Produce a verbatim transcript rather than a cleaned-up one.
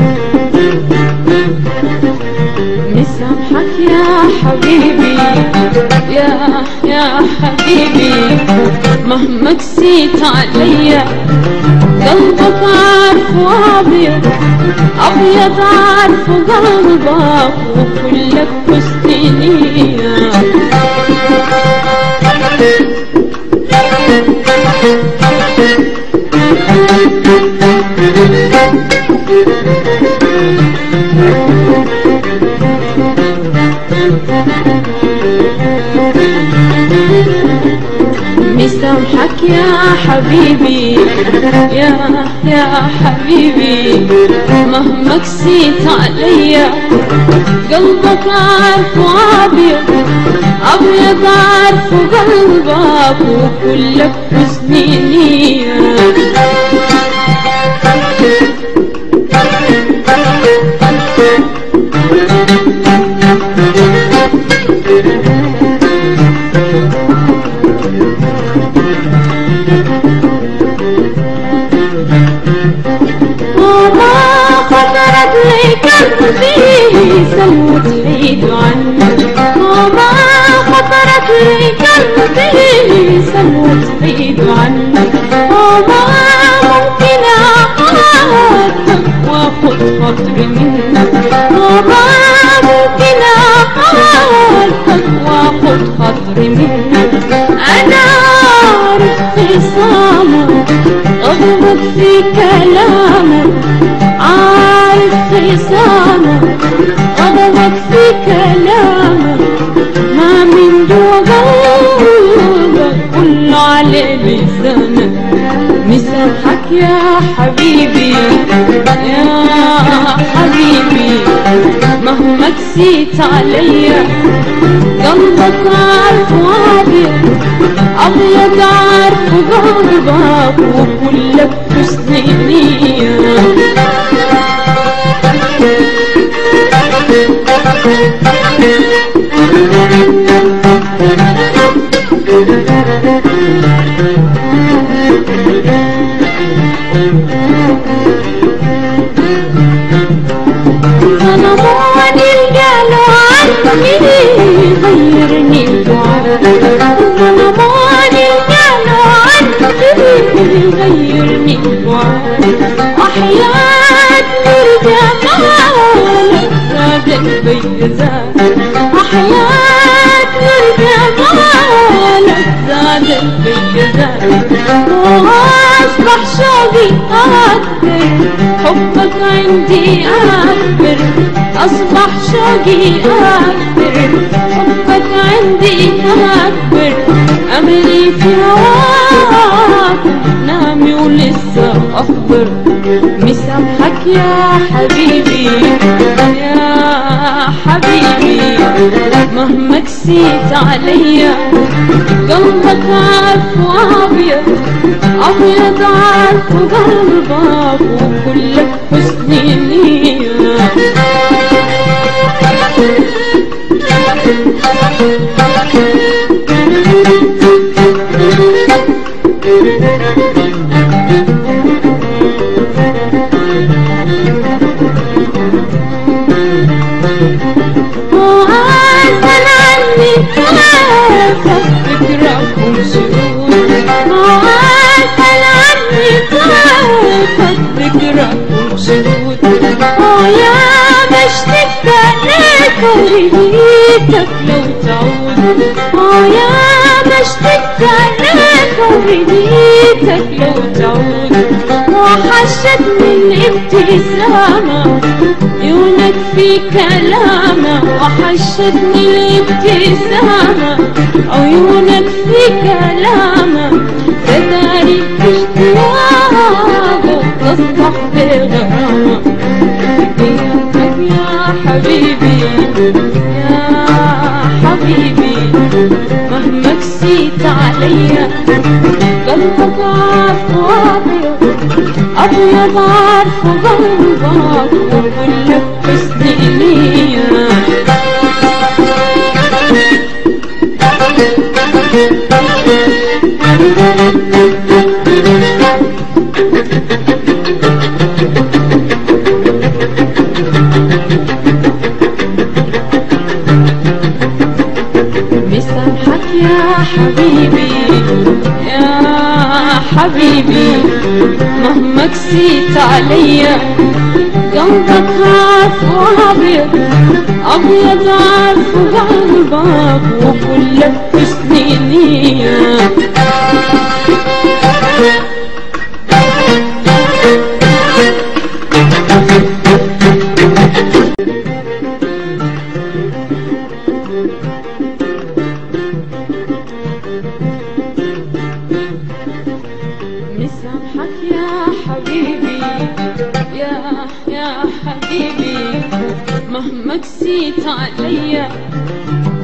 مسامحك يا حبيبي يا يا حبيبي مهما قسيت عليا، قلبك عارفه ابيض ابيض عارفه قلبك وكلك حسن نية. مسامحك يا حبيبي يا يا حبيبي مهما قسيت عليا، قلبك عارفه ابيض ابيض عارفه قلبك وكلك حسن نية. وما خطرت لي قلبي سلوى تحيد عنك، وما خطرت لي قلبي سلوى تحيد عنك، وما ممكن أعاتبك وأخذ خطري منك، وما ممكن أعاتبك وأخذ خطري منك. أنا عارف خصامك غضبك في كلامك، عارف خصامك غضبك في كلامك، ما من جوا قلبك كله على لسانك. مسامحك يا حبيبي يا حبيبي مهما قسيت عليا، قلبك عارفه ابيض ابيض عارفه قلبك وكلك حسن نية. ظلموني القالوا عني غيرني الدعاء، ظلموني القالوا عني غيرني الدعاء، وحياة نور جمالك زادت بيا زاد، وحياة نور جمالك زادت بيا زاد، واصبح شوقي اكبر حبك عندي اكبر، اصبح شوقي اكبر حبك عندي اكبر، املي في هواك نامي ولسه اخضر. مسامحك يا حبيبي يا حبيبي مهما قسيت عليا، قلبك عارفه ابيض ابيض عارفه قلبك وكلك حسن نية. وعازل عني كافك فكرك وشهود، وعازل عني كافك فكرك وشهود، ويا ما اشتقت عليك وريتك لو تعود، ويا ما اشتقت عليك وريتك لو تعود، وحشتني الابتسامة عيونك في كلامة، وحشتني الابتسامة عيونك في كلامة، تداري اشتياق وتصبح بغرامة. يا حبيبي يا حبيبي مهما قسيت عليا، قلبك عارفه ابيض ابيض عارفه قلبك وكلك حسن نية. حبيبي مهما كسيت عليا قلبك عارف وابيض ابيض عارف قلبك وكلك سنيني مسامحك يا حبيبي يا يا حبيبي مهما كسيت عليا